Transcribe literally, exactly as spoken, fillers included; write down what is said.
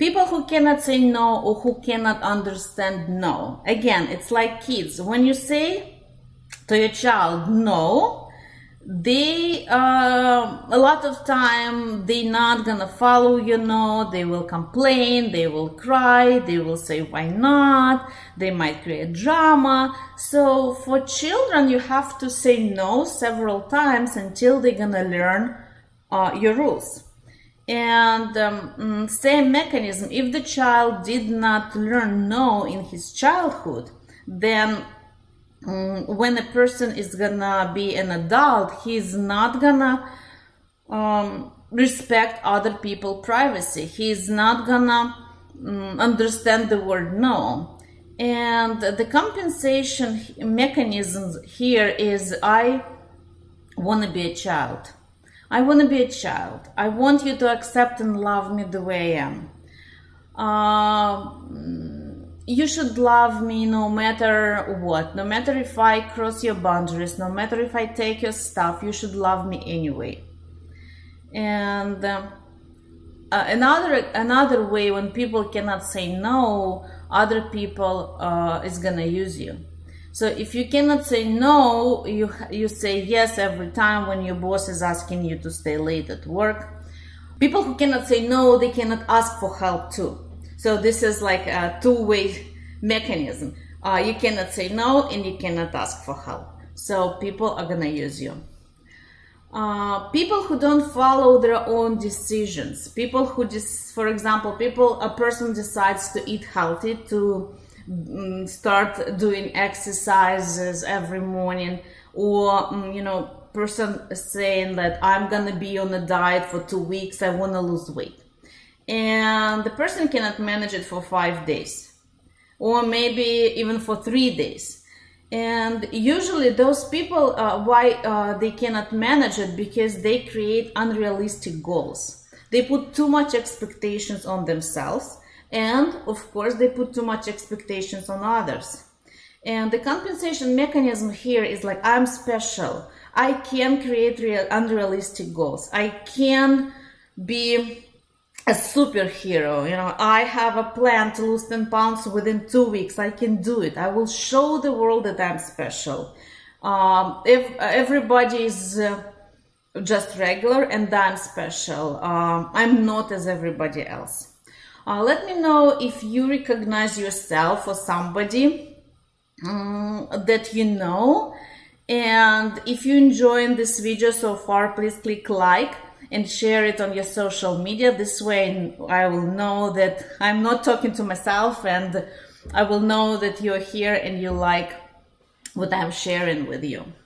People who cannot say no or who cannot understand no. Again, it's like kids. When you say to your child no, they uh, a lot of time they're not gonna follow your no. They will complain, they will cry, they will say why not, they might create drama. So for children you have to say no several times until they're gonna learn uh, your rules. And um, same mechanism, if the child did not learn no in his childhood, then um, when a person is gonna be an adult, he's not gonna um, respect other people's privacy. He's not gonna um, understand the word no. And the compensation mechanism here is, I want to be a child. I want to be a child. I want you to accept and love me the way I am. Uh, you should love me no matter what. No matter if I cross your boundaries, no matter if I take your stuff, you should love me anyway. And uh, uh, another another way when people cannot say no, other people uh, is gonna use you. So if you cannot say no, you, you say yes every time when your boss is asking you to stay late at work. People who cannot say no, they cannot ask for help too. So this is like a two-way mechanism. Uh, you cannot say no and you cannot ask for help. So people are gonna use you. Uh, people who don't follow their own decisions. People who just, for example, people, a person decides to eat healthy, to start doing exercises every morning, or you know, person saying that I'm gonna be on a diet for two weeks, I want to lose weight, and the person cannot manage it for five days or maybe even for three days. And usually those people, uh, why uh, they cannot manage it? Because they create unrealistic goals. They put too much expectations on themselves. And of course, they put too much expectations on others. And the compensation mechanism here is like, I'm special. I can create real, unrealistic goals. I can be a superhero. You know, I have a plan to lose ten pounds within two weeks. I can do it. I will show the world that I'm special. Um, if everybody is uh, just regular and I'm special, um, I'm not as everybody else. Uh, let me know if you recognize yourself or somebody um, that you know. And if you enjoyed this video so far, please click like and share it on your social media. This way I will know that I'm not talking to myself, and I will know that you're here and you like what I'm sharing with you.